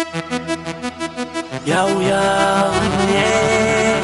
Yo, yo, yeah.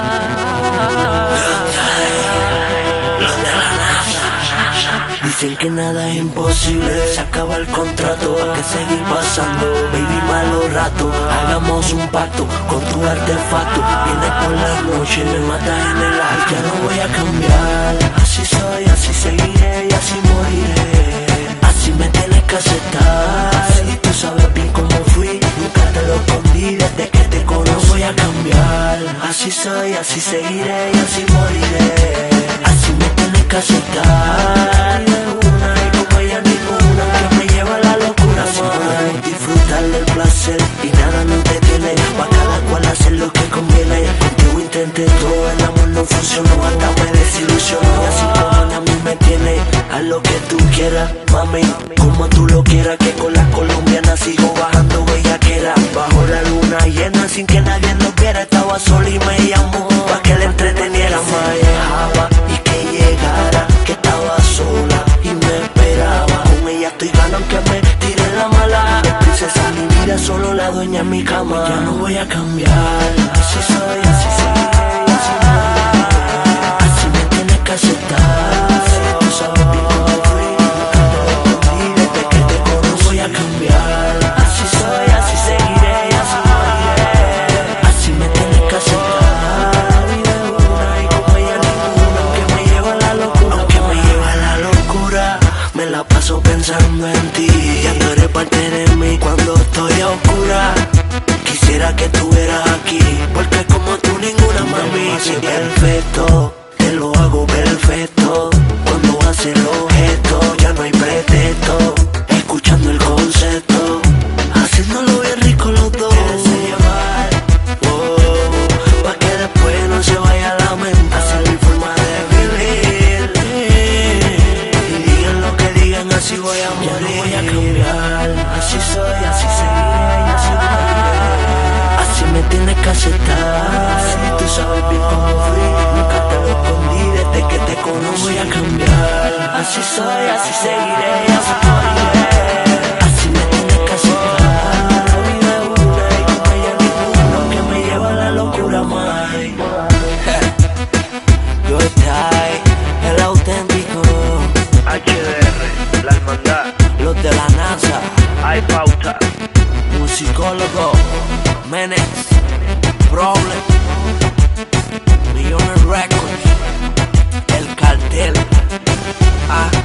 Dicen que nada es imposible, se acaba el contrato, hay que seguir pasando, baby, malos ratos. Hagamos un pacto con tu artefacto. Vienes por la noche, me matas en el acto. Ya no voy a cambiar, así soy, así seguiré y así moriré. Así me tienes que aceptar, y tú sabes bien cómo fui, nunca te lo escondí desde que te conozco. No voy a cambiar, así soy, así seguiré y así moriré. Así me tienes que aceptar, de una y como ella ninguna, que me lleva a la locura. Así podemos disfrutar del placer y nada nos detiene, pa' cada cual hacer lo que conviene. Contigo intenté todo, el amor no funcionó, hasta me desilusionó. Y así como a mí me tiene, haz lo que tú quieras, mami, como tú lo quieras. Que con las colombianas sigo bajando bellaquera, bajo la luna llena sin que nadie nos viera. Estaba sola y me llamó pa' que le entreteniera. Me dejaba y que llegara, que estaba sola y me esperaba. Con ella estoy ganando aunque me tire la mala. Es princesa mi vida, solo la dueña en mi cama. Ya no voy a cambiar, así soy, así seguiré y así moriré. Así me tienes que aceptar, tú sabes bien cómo fui, nunca te lo escondí desde que te conozco. No voy a cambiar, así soy, así seguiré y así moriré. Así me tienes que aceptar, y de una y como ella ninguna. Aunque me lleva a la locura, aunque me lleva a la locura, me la paso pensando en ti. Ya tú eres parte de mí cuando estoy a oscura. Quisiera que estuvieras aquí, porque como tú ninguna, mami. Soy perfecto, te lo hago perfecto. Cuando haces los gestos, ya no hay pretexto. Escuchando el concepto, haciéndolo bien rico los dos. Déjense llevar, oh, pa' que después no se vaya a lamentar. Esa es mi forma de vivir, y digan lo que digan, así voy a morir. Ya no voy a cambiar, así soy, así seguiré y así moriré. Así me tienes que aceptar, si tú sabes bien cómo fui, nunca te lo escondí desde que te conozco. No voy a cambiar, así soy, así seguiré y así moriré. Así me tienes que aceptar, la vida es una y como ella ninguna, que me lleva a la locura, mai. Yo estoy, el auténtico HDR, la hermandad, los de la NASA, hay pauta. musicólogo, Menes, Problem, Millones Records, El Cartel,